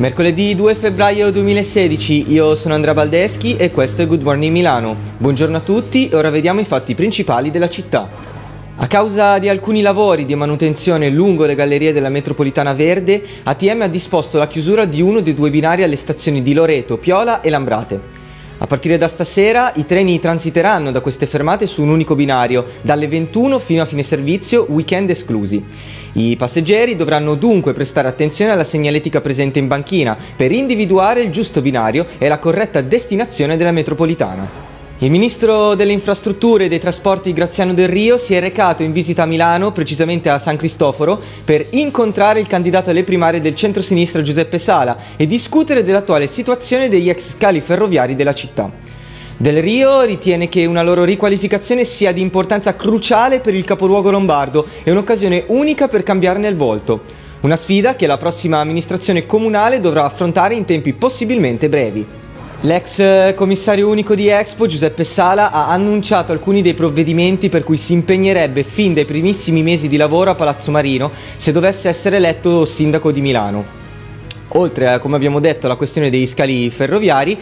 Mercoledì 2 febbraio 2016, io sono Andrea Baldeschi e questo è Good Morning Milano. Buongiorno a tutti e ora vediamo i fatti principali della città. A causa di alcuni lavori di manutenzione lungo le gallerie della metropolitana verde, ATM ha disposto la chiusura di uno dei due binari alle stazioni di Loreto, Piola e Lambrate. A partire da stasera i treni transiteranno da queste fermate su un unico binario, dalle 21 fino a fine servizio, weekend esclusi. I passeggeri dovranno dunque prestare attenzione alla segnaletica presente in banchina per individuare il giusto binario e la corretta destinazione della metropolitana. Il ministro delle infrastrutture e dei trasporti Graziano Delrio si è recato in visita a Milano, precisamente a San Cristoforo, per incontrare il candidato alle primarie del centro-sinistra Giuseppe Sala e discutere dell'attuale situazione degli ex scali ferroviari della città. Delrio ritiene che una loro riqualificazione sia di importanza cruciale per il capoluogo lombardo e un'occasione unica per cambiarne il volto. Una sfida che la prossima amministrazione comunale dovrà affrontare in tempi possibilmente brevi. L'ex commissario unico di Expo, Giuseppe Sala, ha annunciato alcuni dei provvedimenti per cui si impegnerebbe fin dai primissimi mesi di lavoro a Palazzo Marino se dovesse essere eletto sindaco di Milano. Oltre a, come abbiamo detto, alla questione dei scali ferroviari,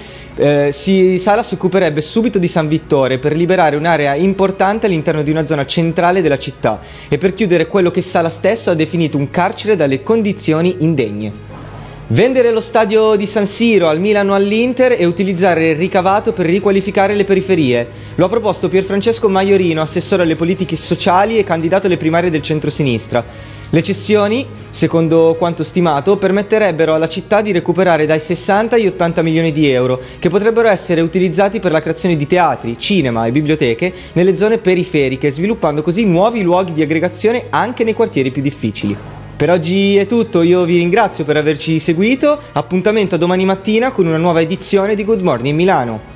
Sala si occuperebbe subito di San Vittore per liberare un'area importante all'interno di una zona centrale della città e per chiudere quello che Sala stesso ha definito un carcere dalle condizioni indegne. Vendere lo stadio di San Siro al Milan o all'Inter e utilizzare il ricavato per riqualificare le periferie. Lo ha proposto Pierfrancesco Maiorino, assessore alle politiche sociali e candidato alle primarie del centro-sinistra. Le cessioni, secondo quanto stimato, permetterebbero alla città di recuperare dai 60 agli 80 milioni di euro, che potrebbero essere utilizzati per la creazione di teatri, cinema e biblioteche nelle zone periferiche, sviluppando così nuovi luoghi di aggregazione anche nei quartieri più difficili. Per oggi è tutto, io vi ringrazio per averci seguito, appuntamento a domani mattina con una nuova edizione di Good Morning Milano.